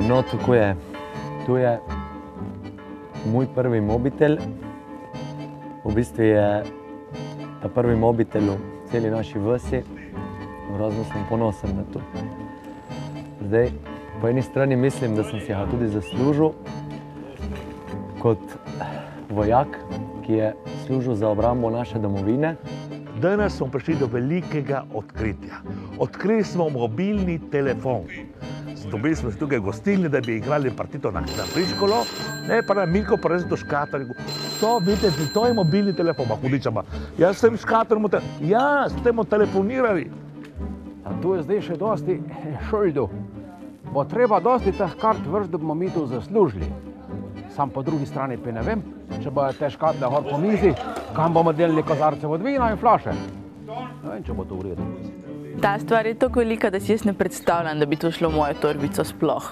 No, tako je. Tu je moj prvi mobitel. V bistvu je ta prvi mobitel v celi naši vasi. Grozno sem ponosen na to. Zdaj, po eni strani mislim, da sem si ga tudi zaslužil kot vojak, ki je služil za obrambo naše domovine. Danes smo prišli do velikega odkritja. Odkrili smo mobilni telefon. Dobili smo se tukaj v gostilni, da bi igrali partito na Priškolo, pa nam Milko prezi do škatar. To, vidite, to je mobilni telefon, hudičama. Jaz sem škatar, ja, s tem telefonirali. A tu je zdaj še dosti šoldov. Bo treba dosti teh kart vrš, da bomo mi to zaslužili. Sam po drugi strani pa ne vem, če bojo te škatle gor po mizi, kam bomo delili kozarce od vina in flaše. Ne vem, če bo to v redu. Ta stvar je tako velika, da si jaz ne predstavljam, da bi to šlo v mojo torbico sploh.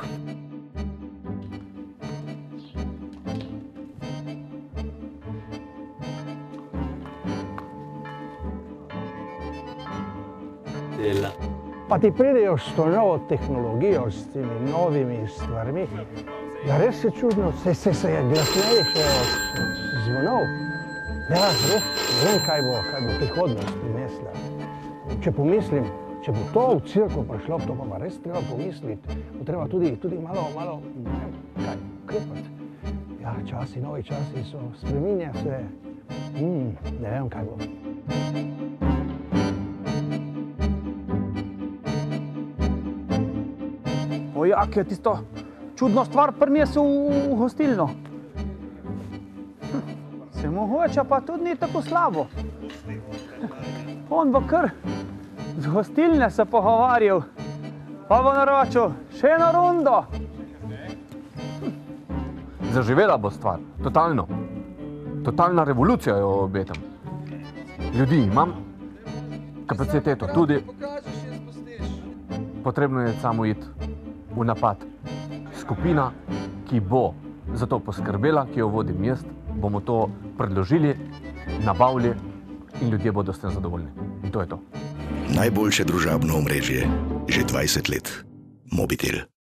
Pa ti pridejo s to novo tehnologijo, s temi novimi stvarmi. Ja, res je čudno, se je glasnejše od zvonov. Ja, res, ne vem, kaj bo prihodnost prinesla. Če pomislim, če bo to v cirku prišlo, to pa res treba pomisliti. Bo treba tudi malo, ne vem, kaj, ukrepati. Ja, časi, novi časi so, spreminja se. Ne vem, kaj bo. Vojak je tisto čudno stvar prinesel v gostilno. Se mogoče pa tudi ni tako slabo. On bo kar z gostilne se pogovarjal, pa bo naročil še eno rundo. Zaživela bo stvar, totalno. Totalna revolucija jo obetam. Ljudi imam, kapaciteto tudi. Potrebno je samo iti v napad. Skupina, ki bo za to poskrbela, ki jo vodim jaz, bomo to predložili, nabavili in ljudje bodo s tem zadovoljni. In to je to. Najboljše družabno omrežje že 20 let. Mobitel.